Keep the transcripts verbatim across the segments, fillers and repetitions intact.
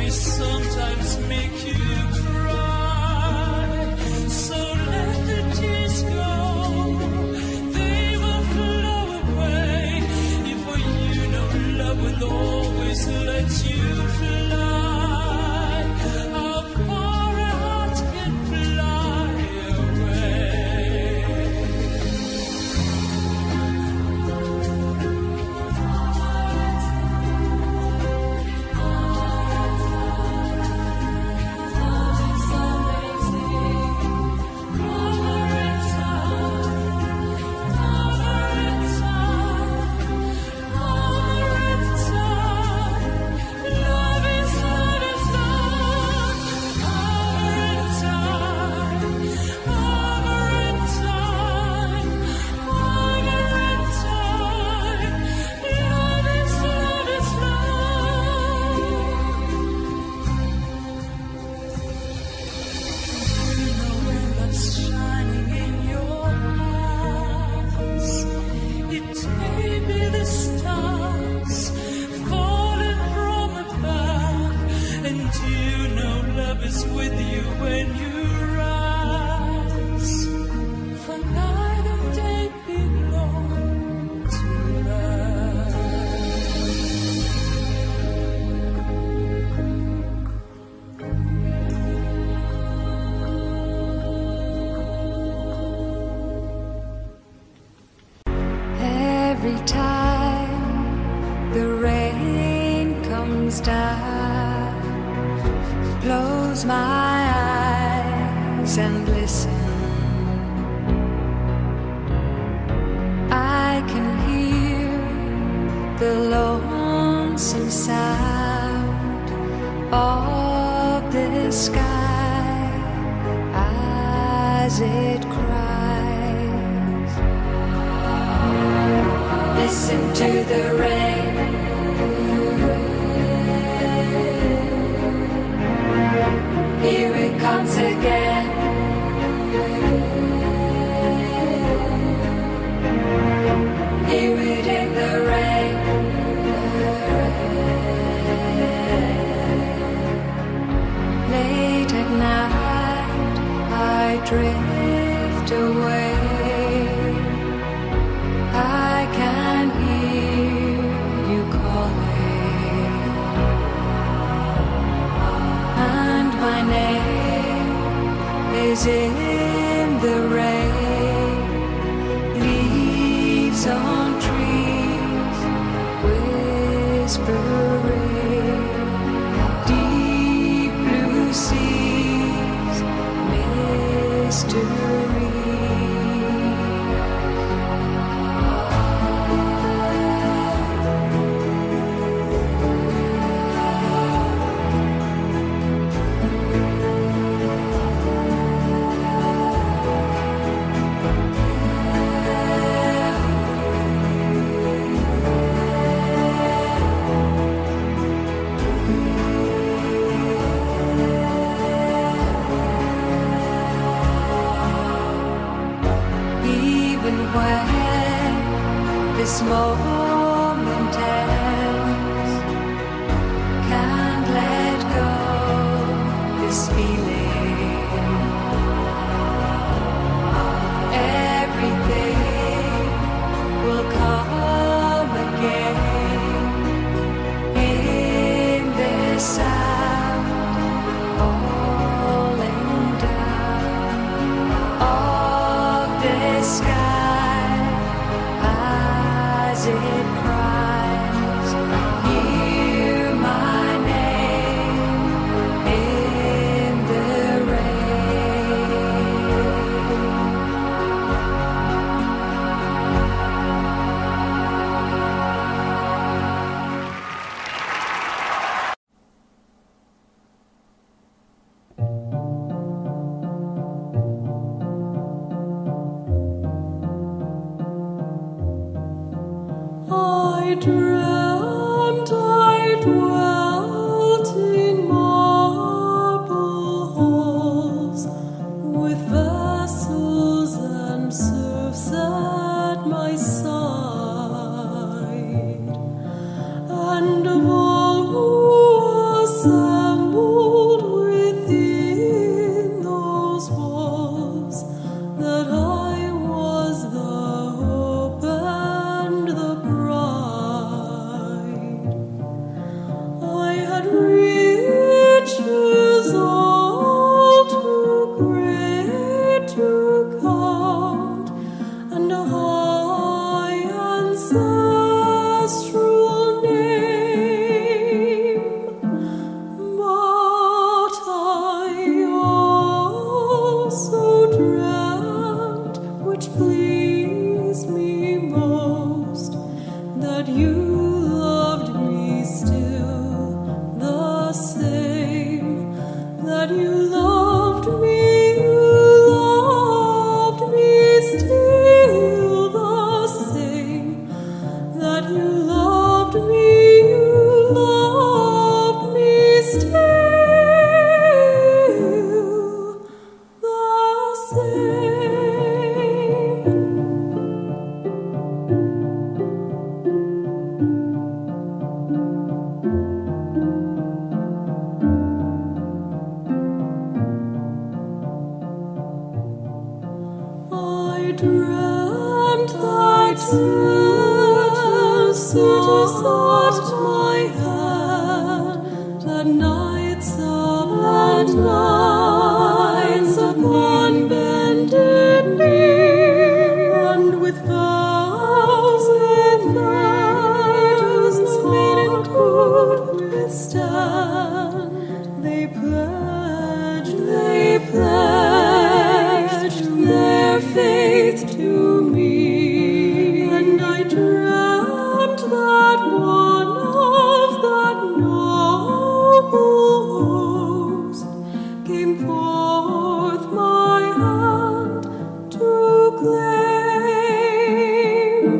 may sometimes make you cry. So let the tears go, they will flow away. If for you know love will always let you fly. How far a heart can fly away. Every time the rain comes down, close my eyes and listen. I can hear the lonesome sound of the sky as it cries. Listen to the rain. Here it comes again. Hear it in the rain. Late at night I drift away. I can hear you calling, and my name is in the rain. Leaves on trees whispering, deep blue seas, mystery. This moment ends, can't let go this feeling. Everything will come again in this sound, falling down of the sky. It sought my hand, that nights upon nights upon bended knee, and with vows and vows maiden could withstand, they pledged, they pledged their faith to me, and I dreamt that one of that noble host came forth my hand to claim,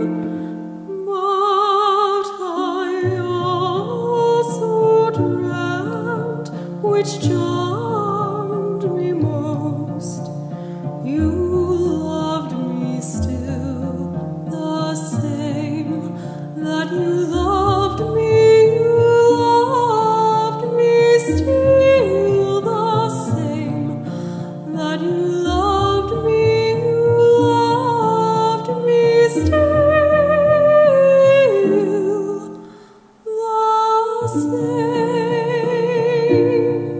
but I also dreamt, which charmed me most, you loved me still the same, that you loved me, you loved me still the same, that you loved me, you loved me still the same.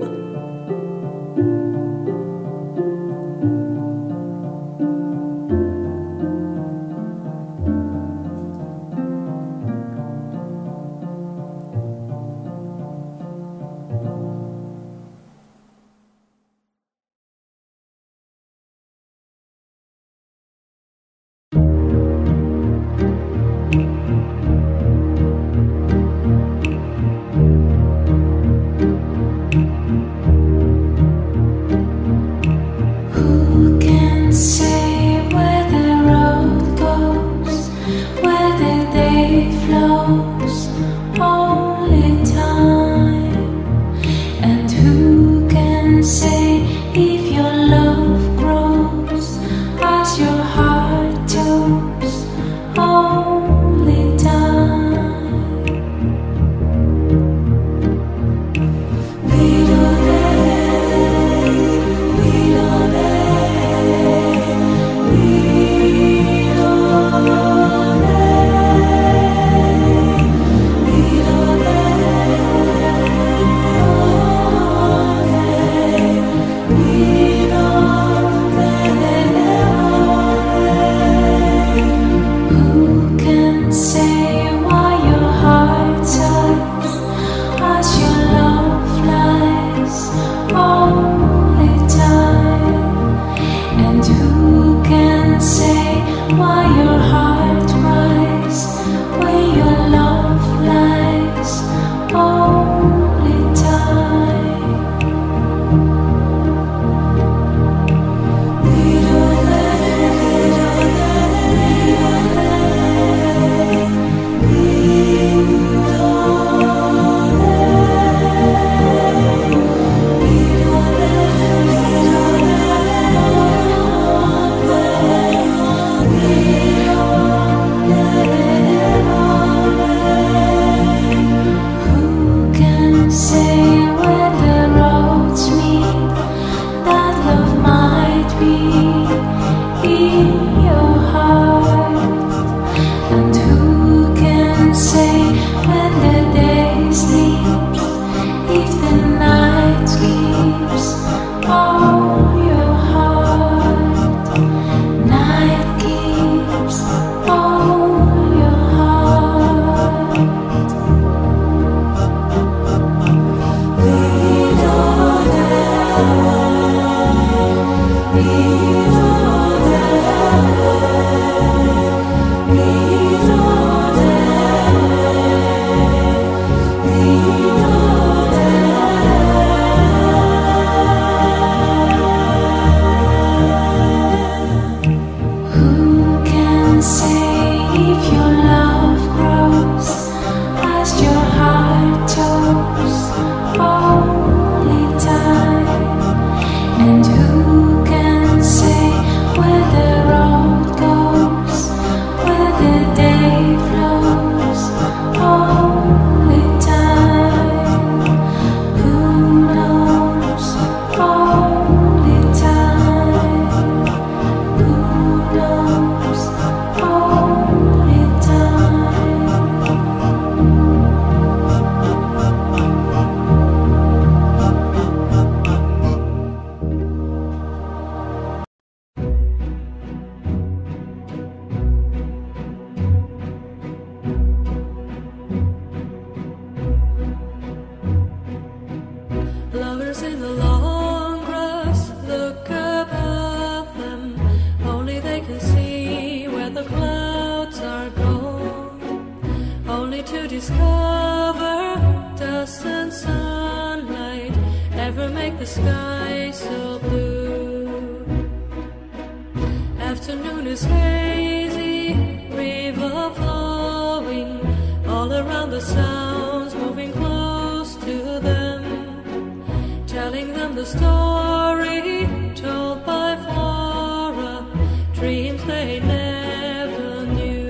in the long grass look above them. Only they can see where the clouds are gone. Only to discover dust and sunlight ever make the sky so blue. Afternoon is hazy, river flowing, all around the sounds moving close to them, telling them the story told by Flora, dreams they never knew.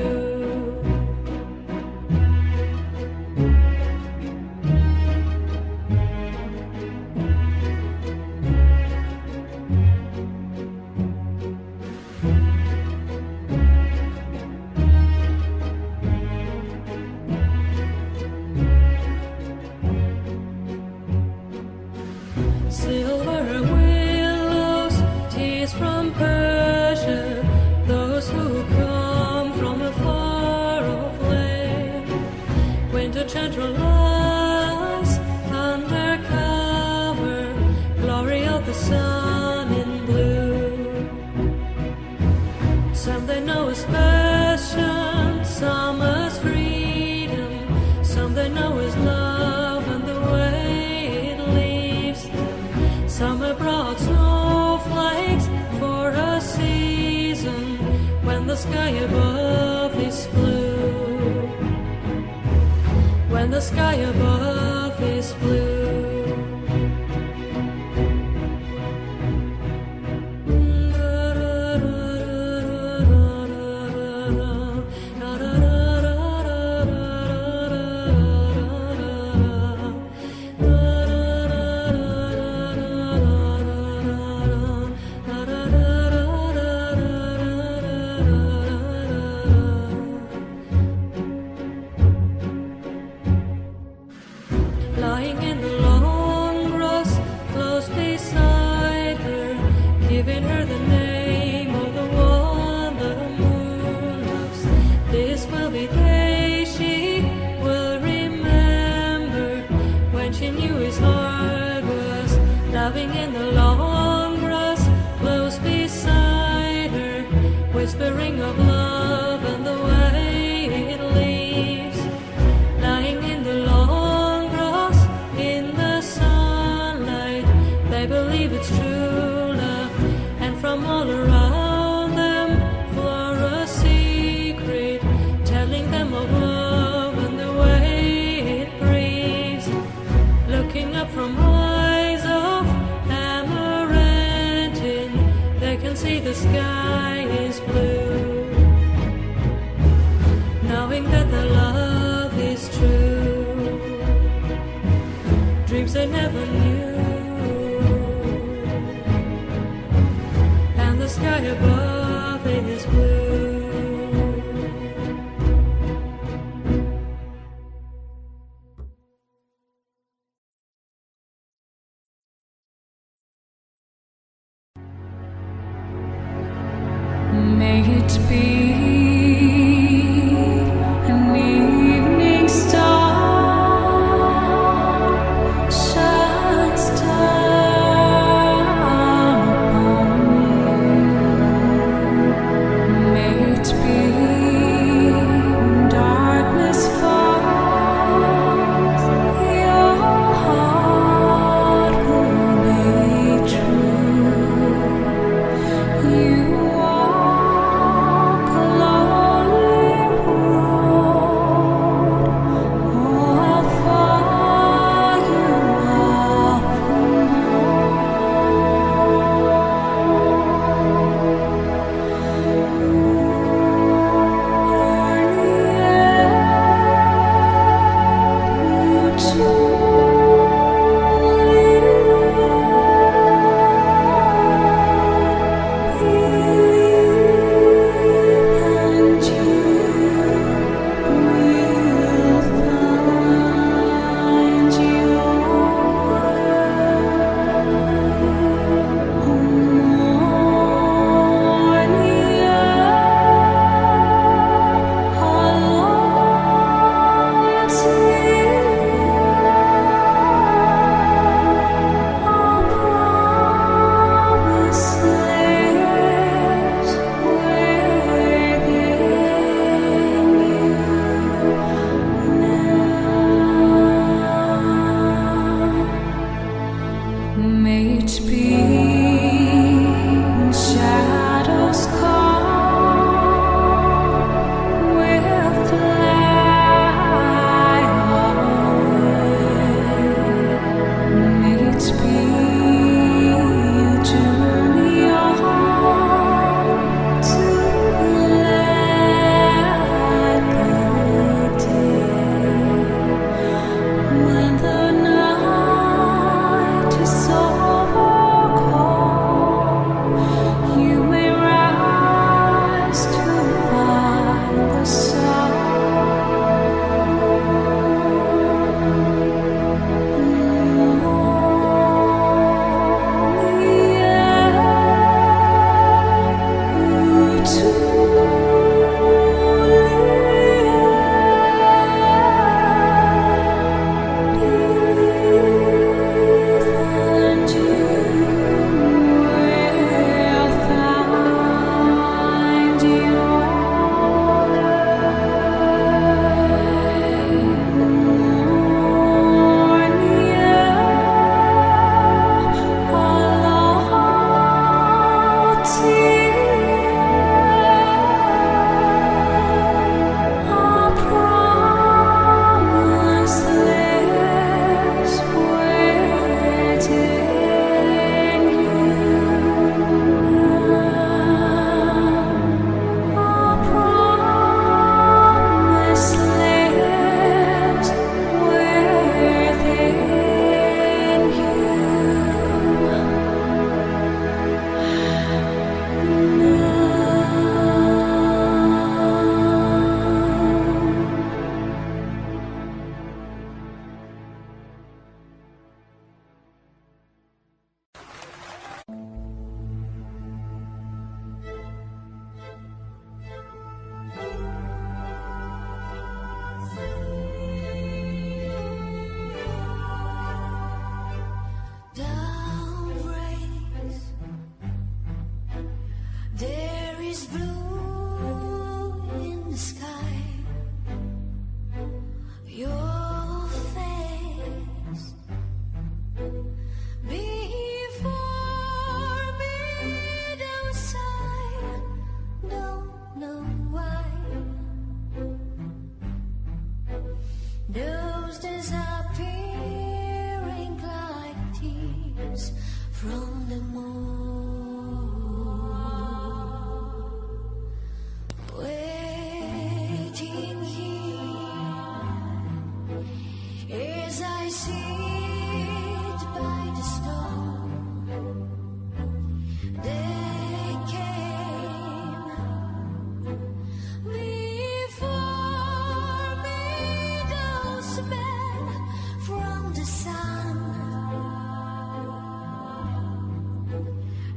Silver willows, tears from Persia, those who come from a far-off land. Winter gentle lies under cover, glory of the sun in blue. Some they know as passion, some as freedom, some they know as love and the way it leaves them. Some are brought snowflakes for a season when the sky above is blue. When the sky above is blue. Lying in the long grass, close beside her, giving her the name of the one the moon loves. This will be the day she will remember, when she knew his heart was loving in the long grass, close beside her, whispering of love and the way it leaves. Lying in the long grass, in the sunlight, they believe it's true love, and from all around them Flora's secret, telling them of love and the way it breathes. Looking up from eyes of Amarantine, they can see the sky is blue, knowing that the love is true, dreams they never knew, and the sky above is blue. May it be an evening star shines down upon you. May it be when darkness falls, your heart will be true. You walk along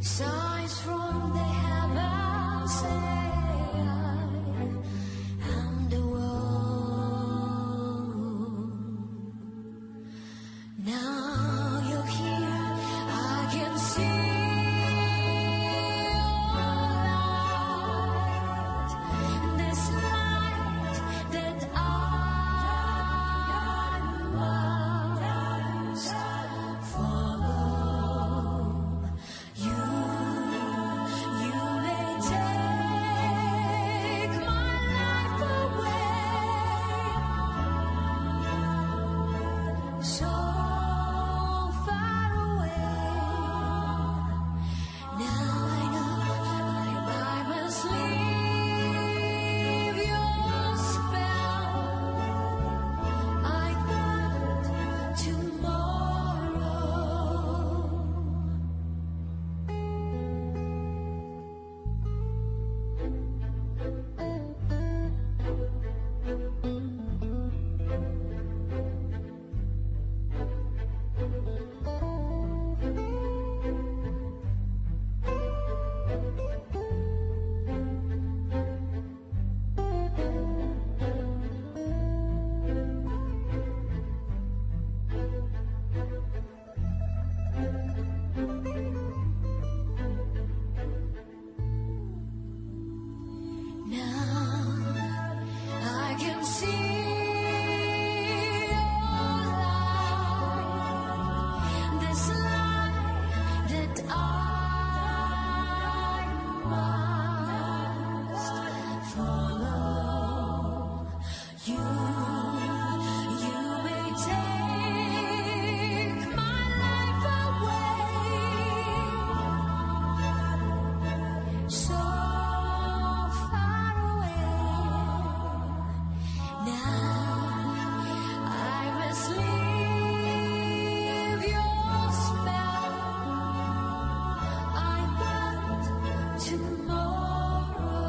Signs from the heavens say I am the one. Now you're here, I can see your light, this light that I must follow. You, you may take my life away, so far away. Now I know I must leave your spell. I want tomorrow. Now I can see your light, this light that I must follow. You, you may take my life away, so far away. Now I must leave your spell. I want tomorrow.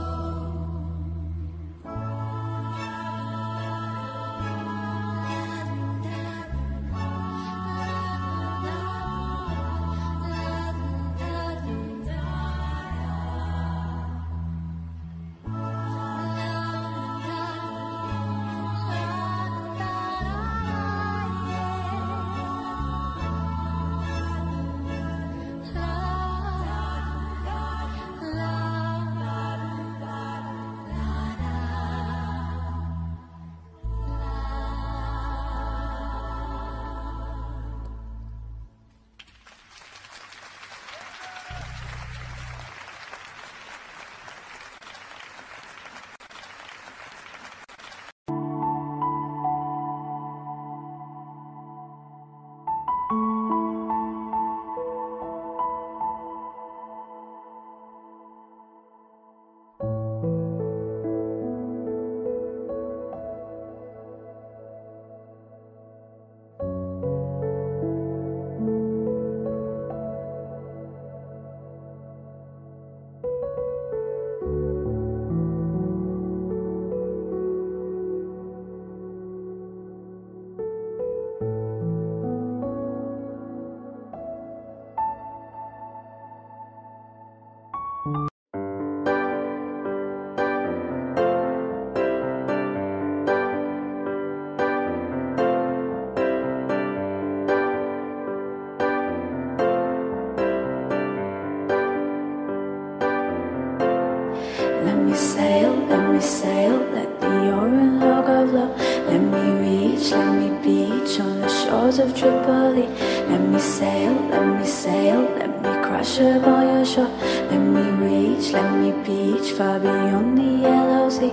Let me sail, let me sail, let the Orinoco flow. Let me reach, let me beach on the shores of Tripoli. Let me sail, let me sail, let me crash upon your shore. Let me reach, let me beach far beyond the yellow sea.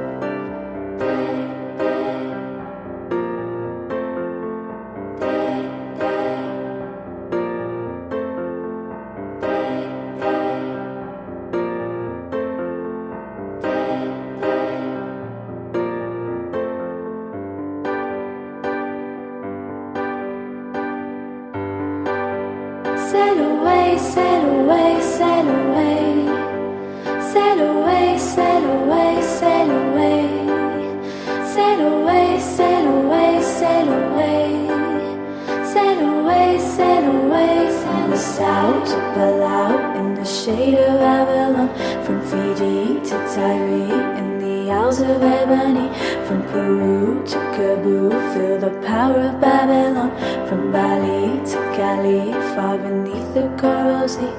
Sail away, sail away, sail away. Sail away, sail away, sail away. Sail away, sail away, sail away. Sail away. away, sail away from the south to Palau in the shade of Babylon, from Fiji to Tyre in the Isles of Ebony, from Peru to Cebu, feel the power of Babylon, from Bali to Cali, far beneath the coral sea.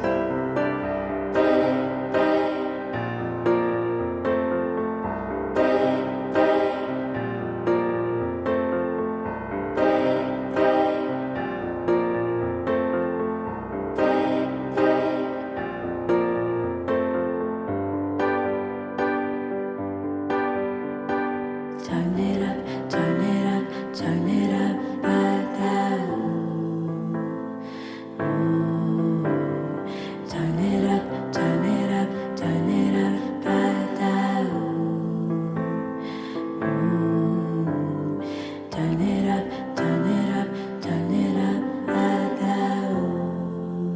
Turn it up, turn it up, turn it up, Bada, ooh, ooh. Turn it up, turn it up, turn it up, Bada, ooh, ooh. Turn it up, turn it up, turn it up, Bada, ooh.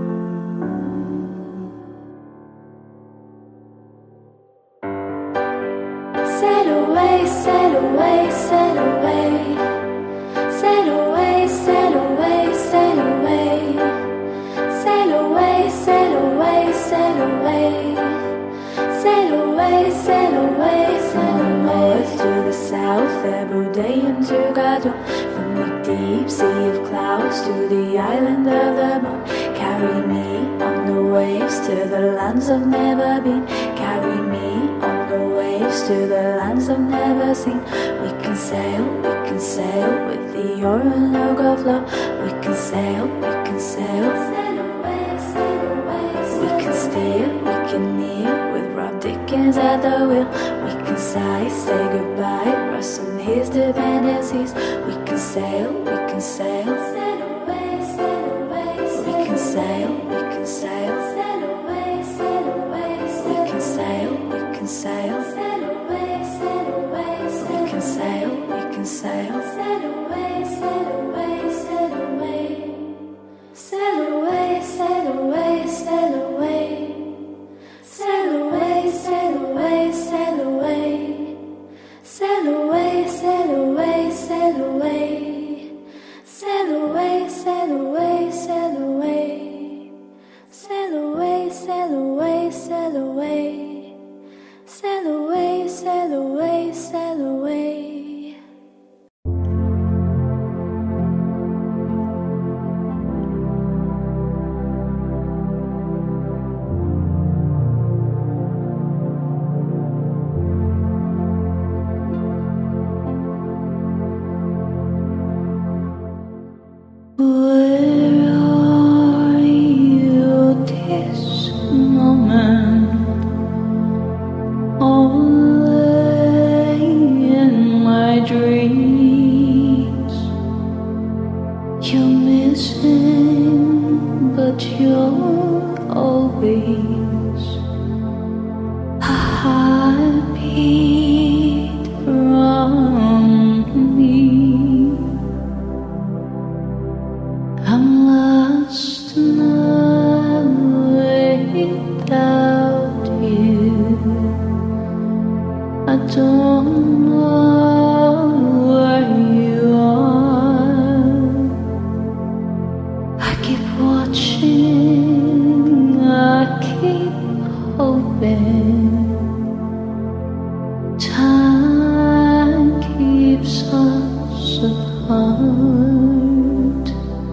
Sail away, sail away, sail away. Sail away, sail away, sail away. Sail away, sail away, sail away. Sail away, sail away, sail away. To the south, Ebudayan to Gado. From the deep sea of clouds to the island of the moon. Carry me on the waves to the lands I've never been. Carry me on the waves to the lands I've never seen. We can sail, we can sail with the Orinoco Flow. We can sail, we can sail. Sail away, sail away, sail we can steer, we can near with Rob Dickens at the wheel. We can sigh, say goodbye, Russ and his dependencies. We can sail, we can sail. Sail away, sail away, sail we can sail, we can sail. Sail away, sail away, sail we can sail, we can sail. Sail away, sail away, sail we can sail, we can sail. Sail away, sail away, sail away. Sail away, sail away, sail away. Sail away, sail away, sail away. Sail away, sail away, sail away. Sail away, sail away, sail away. Sail away, sail away, sail away. Sail away, sail away, sail away. Where are you this moment? Only in my dreams. You're missing, but you're always a heartbeat from me. I'm lost now without you. I don't know where you are. I keep watching, I keep hoping. Time keeps us apart.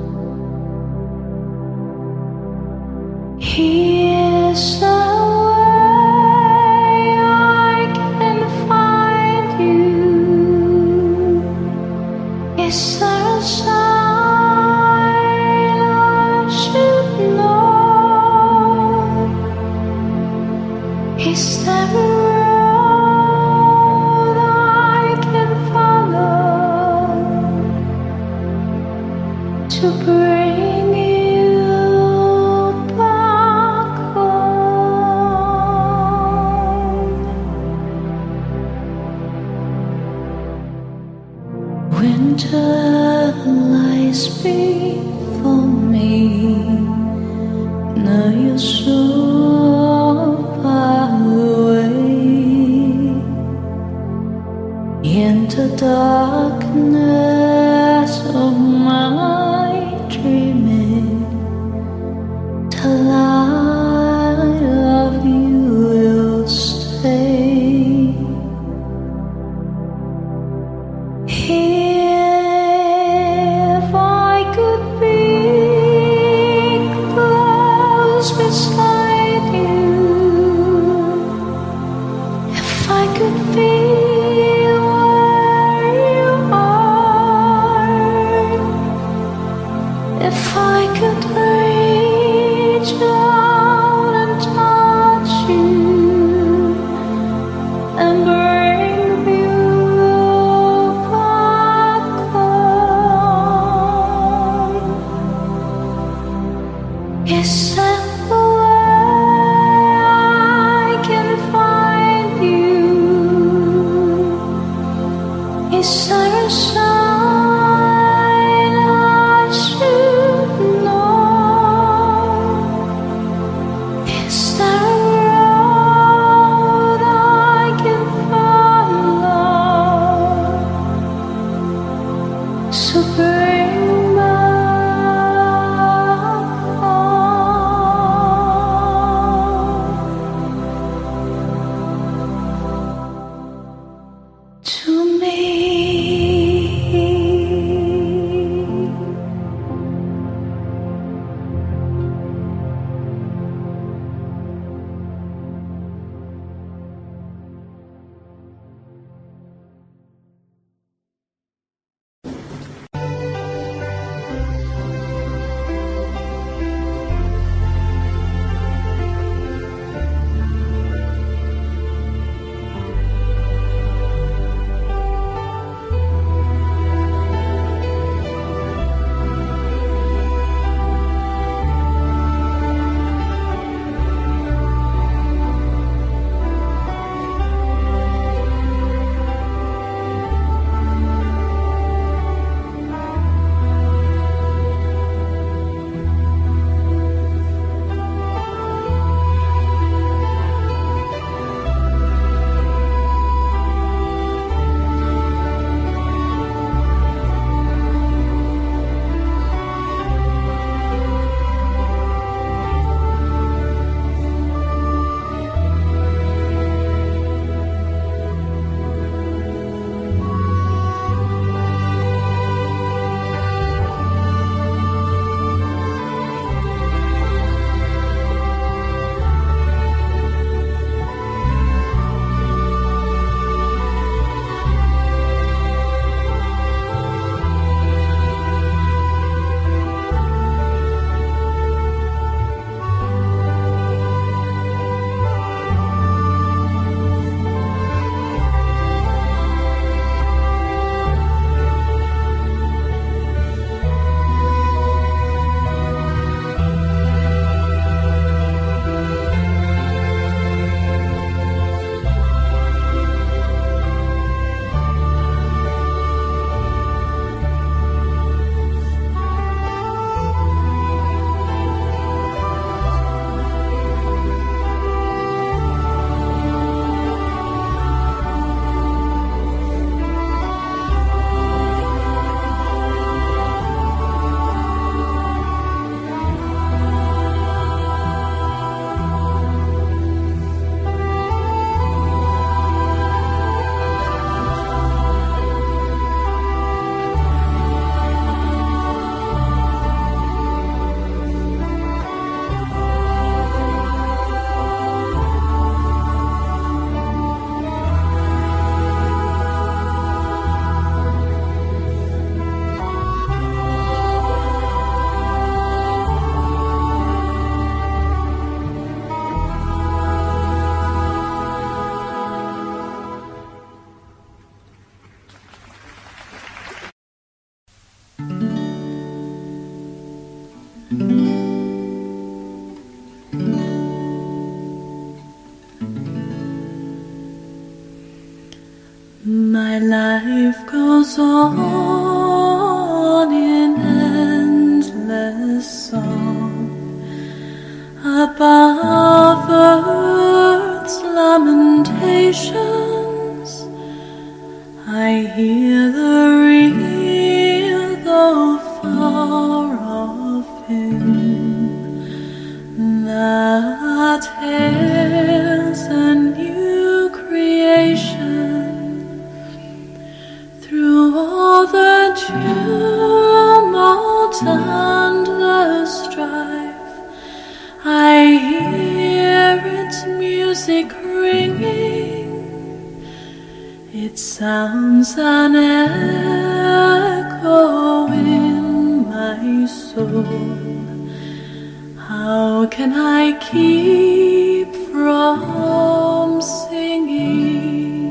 Here's a way I can find you. Is there a sign I should know? Is there a road I can follow to bring you back home? Winter lies before me. Now you're so far away. In the darkness of my If I could reach out and touch you and bring you back home, is that the way I can find you? Is there a sign I should know? Is there a road I can follow? So bring back home to me. My life goes on in endless song above earth's lamentations. I hear the real, though far off hymn that hails a new creation. Through all the tumult and the strife, I hear its music ringing. It sounds an echo in my my soul. How can I keep from singing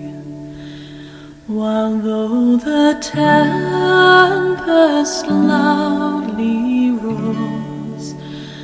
while though the tempest loudly roars,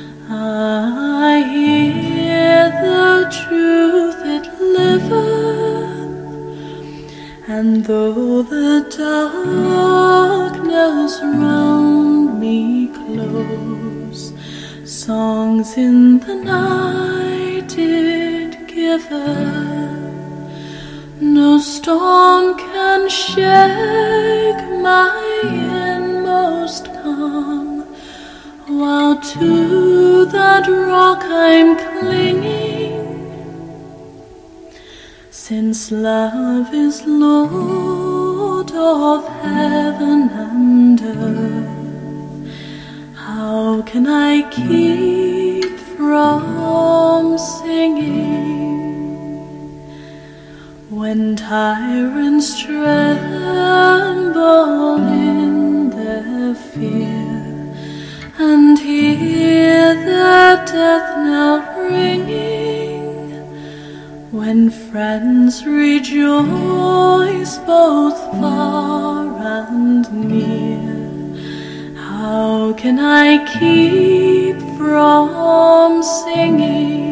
I hear the truth it liveth, and though the darkness round me close, songs in the night it giveth. No storm can shake my inmost calm, while to that rock I'm clinging. Since love is Lord of heaven and earth, how can I keep from singing when tyrants tremble in their fear and hear their death knell ringing, when friends rejoice both far and near? How can I keep from singing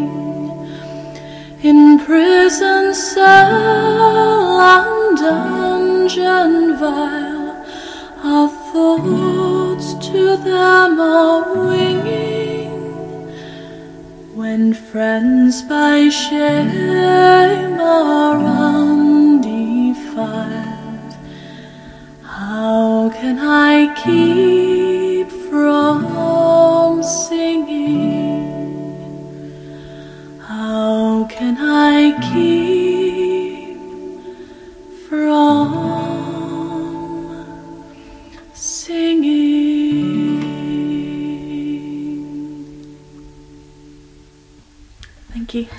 in prison cell and dungeon vile? Our thoughts to them are winging, when friends by shame are undefiled. How can I keep from singing? How can I keep from singing? Thank you.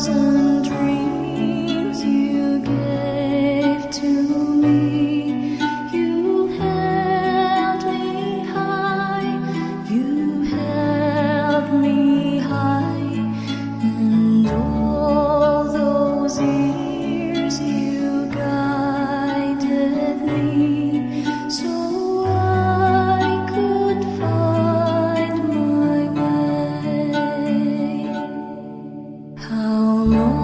thousand dreams you gave to me. You held me high, you held me high, and all those years you guided me so I could find my way. How long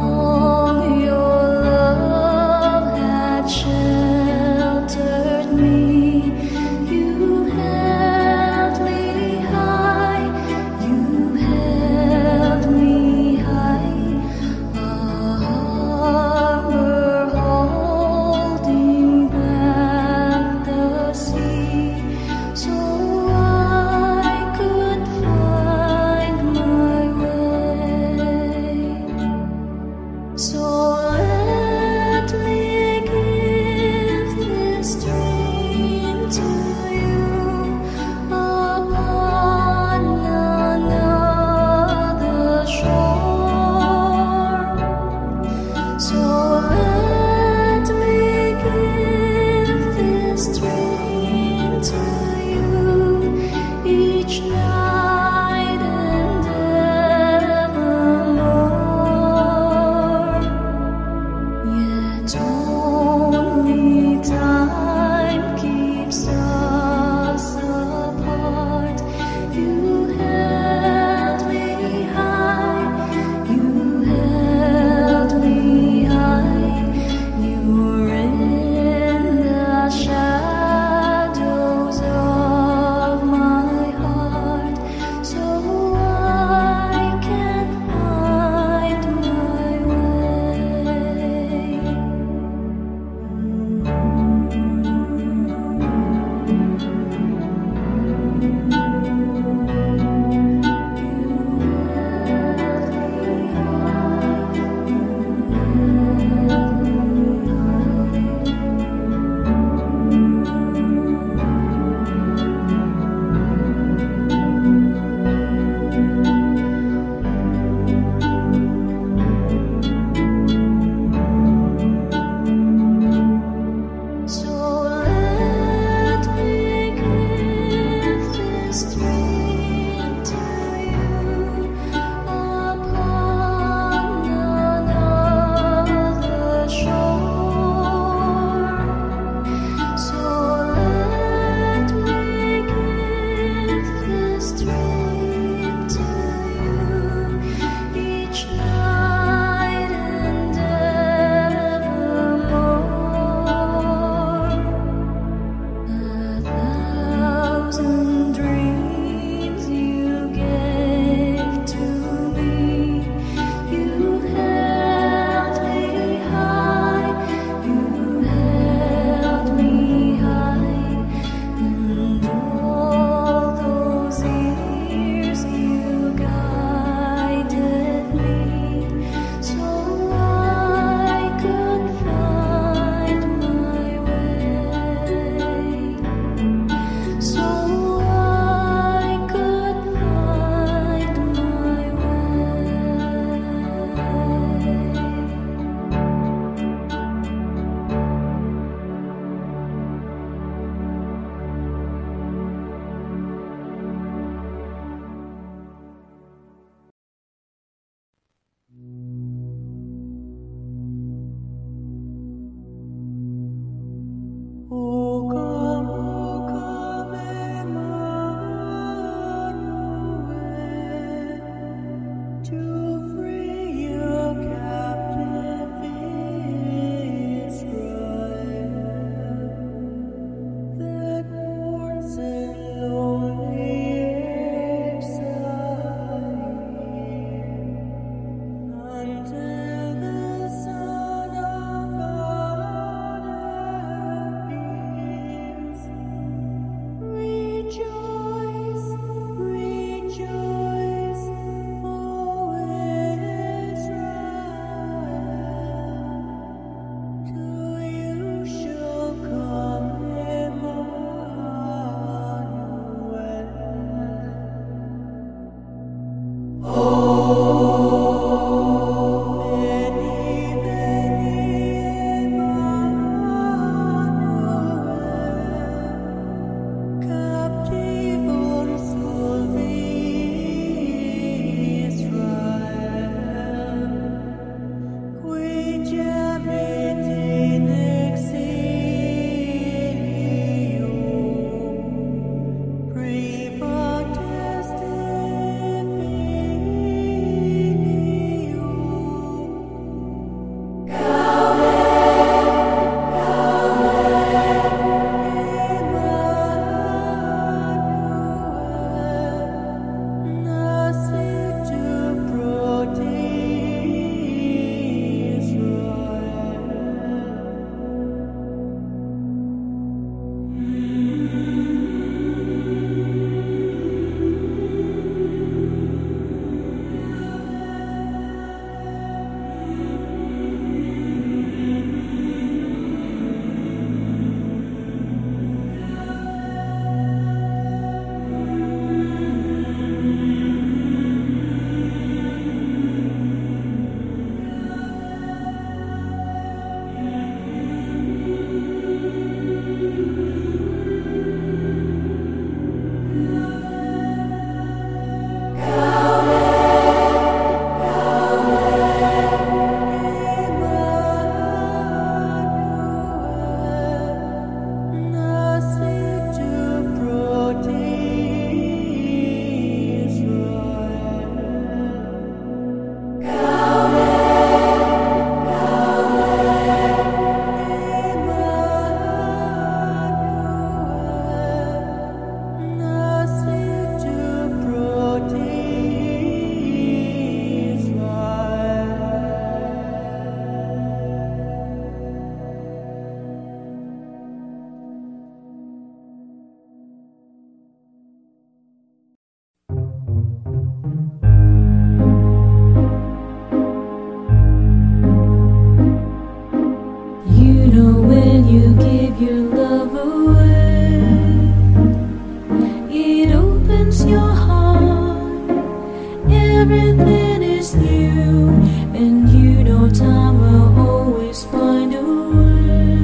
you, and you know time will always find a way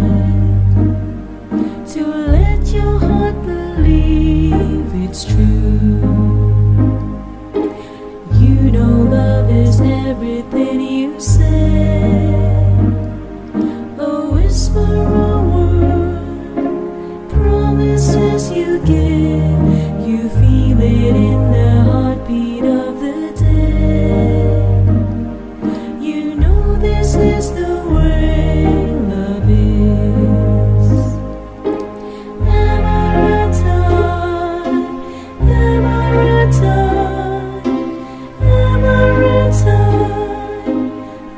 to let your heart believe it's true. You know love is everything you say, a whisper, a word, promises you give. You feel it in the heartbeat of the day. You know this is the way love is. Amarantine, Amarantine, Amarantine,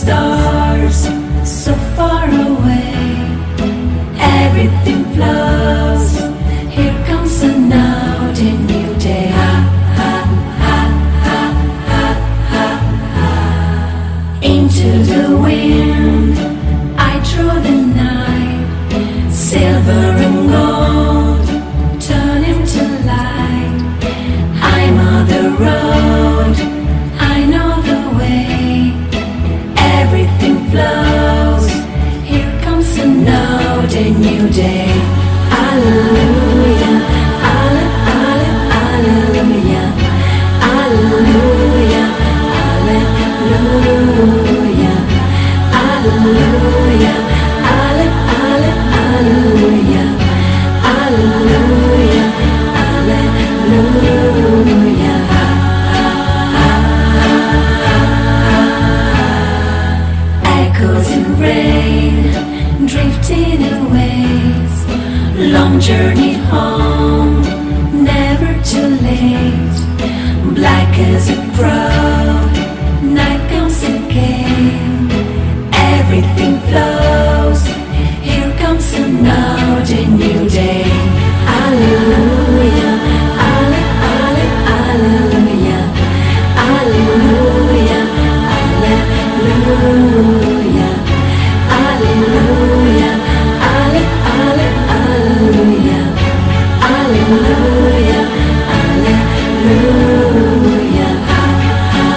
stars so far away. Everything flows. Here comes another new day. Ha, ha, ha, ha, ha, ha, ha. Into the wind I throw the night. Silver and gold turn into light. I'm on the road, I know the way. Everything flows. Here comes another new day. Hallelujah, alle- alle- hallelujah, hallelujah, hallelujah, hallelujah, alle- alle- hallelujah, hallelujah, hallelujah. Echoes in rain, drifting in waves. Long journey home, never too late. Black as a crowd, night comes again. Everything flows. Here comes another new day. Hallelujah, alle- alle- hallelujah, hallelujah, hallelujah, hallelujah, alle- alle- hallelujah, hallelujah, hallelujah.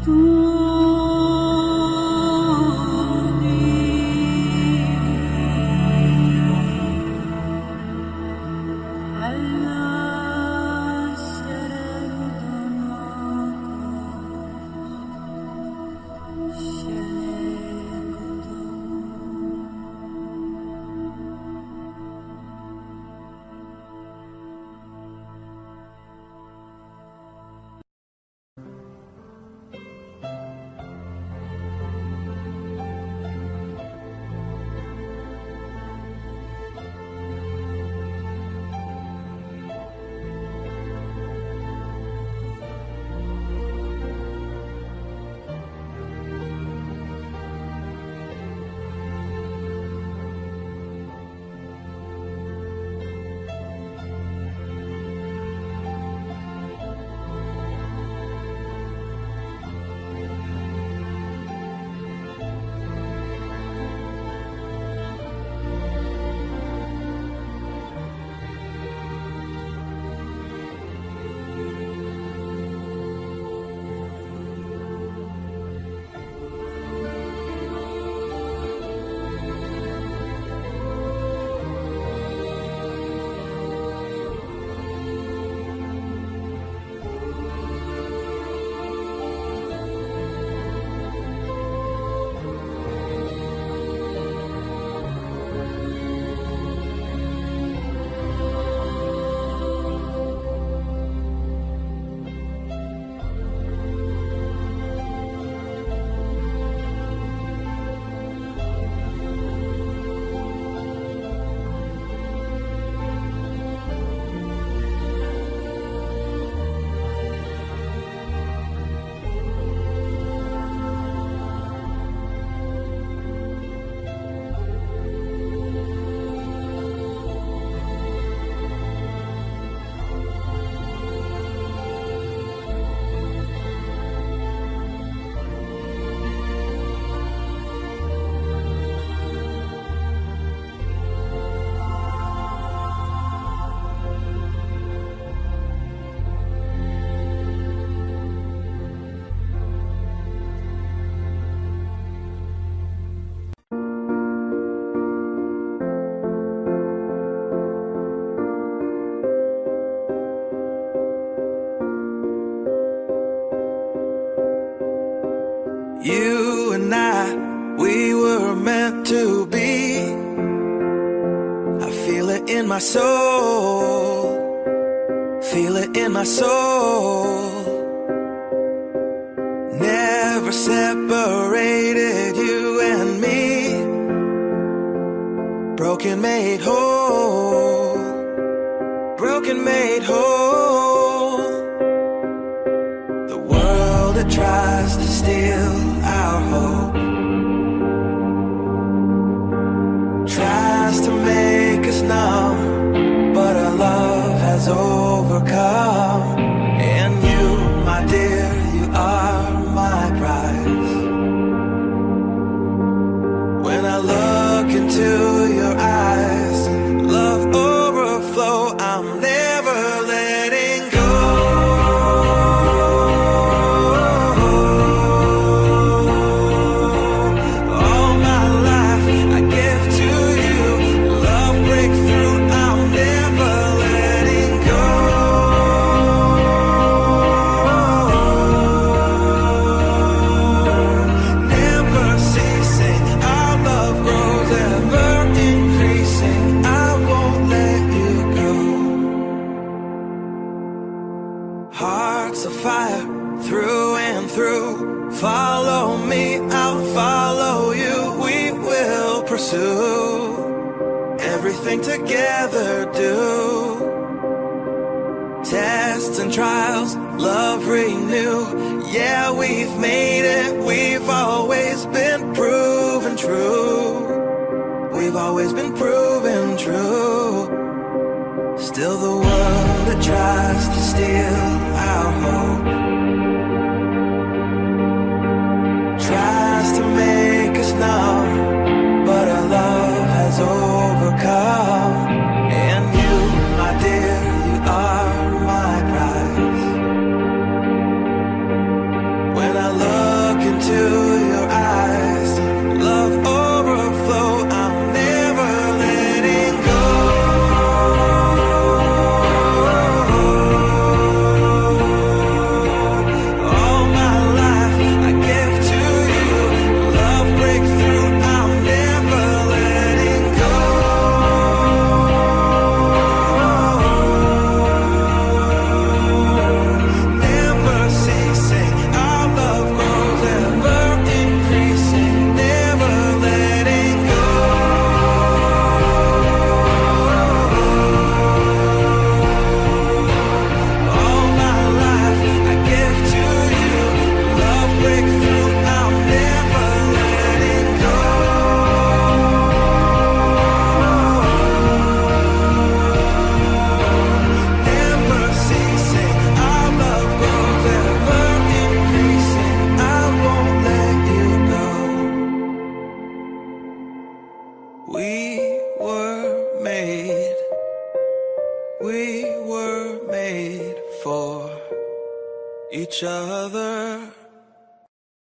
You and I, we were meant to be. I feel it in my soul, feel it in my soul. Never separated, you and me. Broken made whole, broken made whole. The world that tries to steal our hope tries to make us numb, but our love has overcome. And you, my dear, you are my prize. When I look into your eyes, love overflow, I'm never letting go. All my life I give to you, love breakthrough, I'm never letting go. Never ceasing, our love grows ever increasing, I won't let you go. Hearts of fire through and through, follow me, I'll follow you, we will pursue everything together, do tests and trials, love renew. Yeah, we've made it, we've always been proven true. We've always been proven true. Still the world that tries to steal our hope tries to make us numb, but our love has overcome. And you, my dear, you are my prize. When I look We were made for each other.